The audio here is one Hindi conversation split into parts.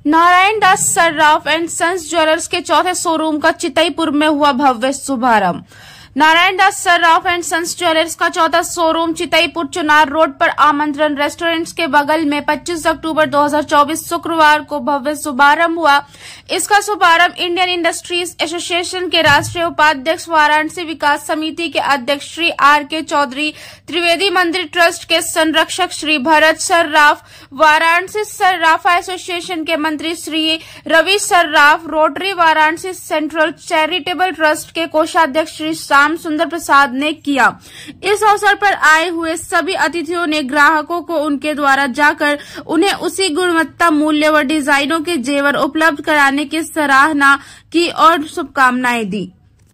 Narayan Das Sarraf and Sons Jewellers के चौथे शोरूम का चितईपुर में हुआ भव्य शुभारंभ। Narayan Das Sarraf and Sons Jewellers का चौथा शोरूम चितईपुर चुनार रोड पर आमंत्रण रेस्टोरेंट्स के बगल में 25 अक्टूबर 2024 शुक्रवार को भव्य शुभारंभ हुआ। इसका शुभारंभ इंडियन इंडस्ट्रीज एसोसिएशन के राष्ट्रीय उपाध्यक्ष, वाराणसी विकास समिति के अध्यक्ष श्री R.K. चौधरी, त्रिवेदी मंदिर ट्रस्ट के संरक्षक श्री भरत सर्राफ, वाराणसी सर्राफा एसोसिएशन के मंत्री Shri Ravi Sarraf, Rotary Varanasi Central Charitable Trust के कोषाध्यक्ष श्री श्याम सुंदर प्रसाद ने किया। इस अवसर पर आए हुए सभी अतिथियों ने ग्राहकों को उनके द्वारा जाकर उन्हें उसी गुणवत्ता, मूल्य व डिजाइनों के जेवर उपलब्ध कराने की सराहना की और शुभकामनाएं दी।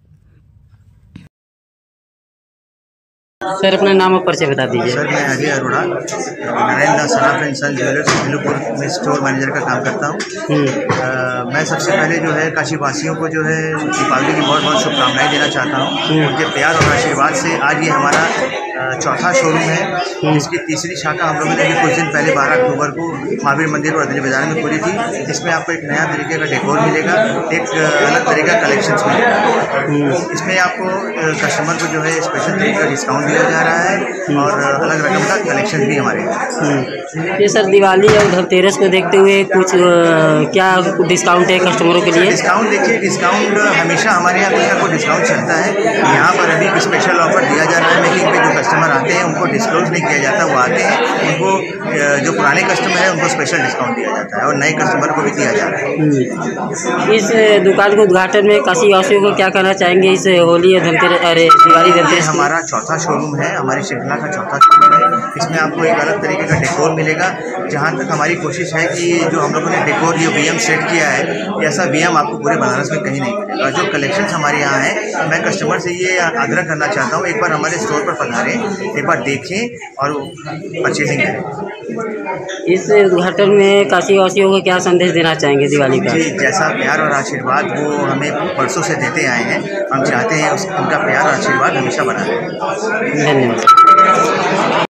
सर, अपना नाम और परिचय बता दीजिए। सर, मैं Ajay Arora, Narayan Das Sarraf and Sons Jewellers Hindupur में स्टोर मैनेजर का काम करता हूँ। मैं सबसे पहले जो है काशीवासियों को जो है दीपावली की बहुत बहुत शुभकामनाएं देना चाहता हूँ। उनके प्यार और आशीर्वाद से आज ये हमारा चौथा शोरूम है, जिसकी तीसरी शाखा हम लोगों ने अभी कुछ दिन पहले 12 अक्टूबर को महावीर मंदिर और दिल्ली बाजार में खोली थी। इसमें आपको एक नया तरीके का डेकोर मिलेगा, एक अलग तरीके का कलेक्शंस मिलेगा। इसमें आपको कस्टमर को जो है स्पेशल तरीके का डिस्काउंट दिया जा रहा है और अलग रकम का कलेक्शन भी हमारे यहाँ। ये सर, दिवाली और धनतेरस को देखते हुए कुछ क्या डिस्काउंट है कस्टमरों के लिए? डिस्काउंट देखिए, डिस्काउंट हमेशा हमारे यहाँ कुछ ना कुछ डिस्काउंट चलता है। यहाँ पर अभी स्पेशल ऑफर दिया जा रहा है। मेकिंग पे जो कस्टमर आते हैं उनको डिस्काउंट नहीं किया जाता, वो आते हैं उनको जो पुराने कस्टमर है उनको स्पेशल डिस्काउंट दिया जाता है और नए कस्टमर को भी दिया जा रहा है। इस दुकान के उद्घाटन में काशीवासियों को क्या कहना चाहेंगे? इस होली धनतेरस, अरे दिवाली धनतेरस हमारा चौथा शोरूम है, हमारी श्रृंखला का चौथा शोरूम है। इसमें आपको एक अलग तरीके का डेकोर मिलेगा। जहाँ तक हमारी कोशिश है कि जो हम लोगों ने डेकोर ये VM सेट किया है, ऐसा VM आपको पूरे बनारस में कहीं नहीं मिलेगा। और जो कलेक्शन हमारे यहाँ है, मैं कस्टमर से ये आग्रह करना चाहता हूँ, एक बार हमारे स्टोर पर पधारें, एक बार देखें और परचेजिंग करें। इस उद्घाटन में काशीवासियों को क्या संदेश देना चाहेंगे दिवाली का? जी, जैसा प्यार और आशीर्वाद वो हमें वर्षों से देते आए हैं, हम चाहते हैं उनका प्यार और आशीर्वाद हमेशा बना रहे। धन्यवाद।